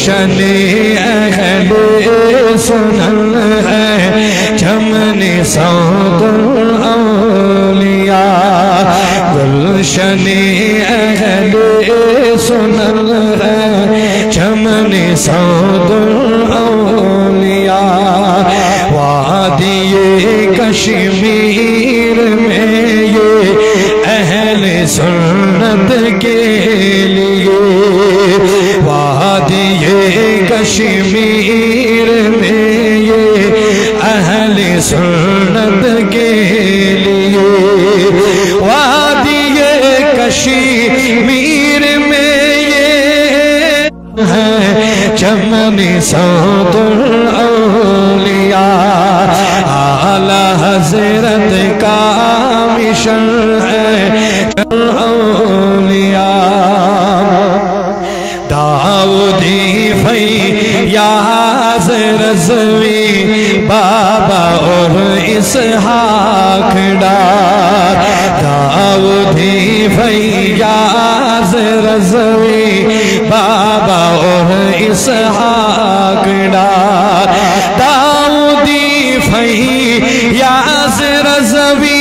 گلشن اہل سنن ہے چمن سعد الاولیاء گلشن اہل سنن ہے چمن سعد الاولیاء وادی کشمیر میں یہ اہل سنت کے لیے وادی کشمیر میں یہ اہل سنت کے لیے وادی کشمیر میں یہ ہے چمن سعد الاولیاء اعلی حضرت کا مشن ہے اولیاء داؤدی فیاض رضوی بابا اور اسحاق ڈار داؤدی فیاض رضوی بابا اور اسحاق ڈار داؤدی فیاض رضوی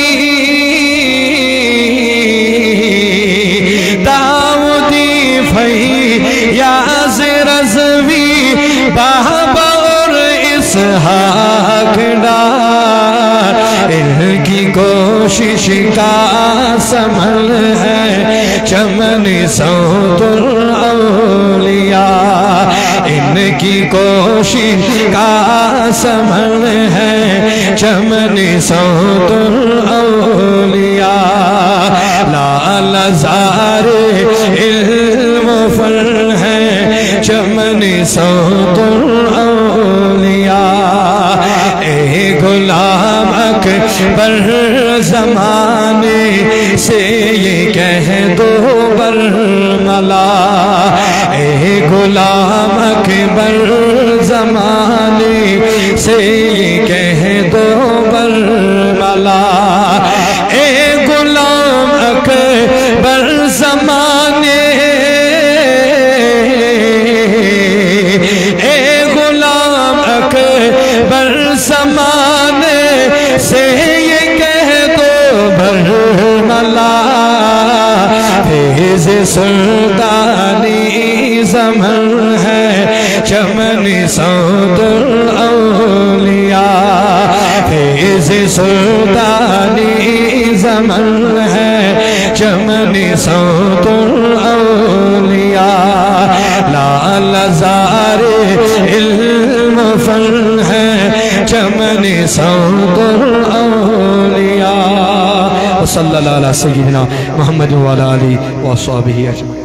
فیاض رضوی بابا اور اسحاق ڈار ان کی کوشش کا ثمر ہے چمن سعد الاولیاء ان کی کوشش کا ثمر ہے چمن سعد الاولیاء لال زار علم فر ہے چمن سعد الاولیاء اے غلام اکبر زمانے سے یہ کہہ دو برملا اے غلام اکبر زمانے سے یہ کہہ دو برملا اے غلام اکبر زمانے اے غلام اکبر زمانے سے یہ کہہ دو برملا فیض سلطانی زمن ہے چمن سعد الاولیاء فیض سلطانی زمن ہے چمن سعد الاولیاء لال زار علم فن ہے چمن سعد الاولیاء صلی اللہ علیہ سیدنا محمد وعلی آلہ وصحبہ اجمعین.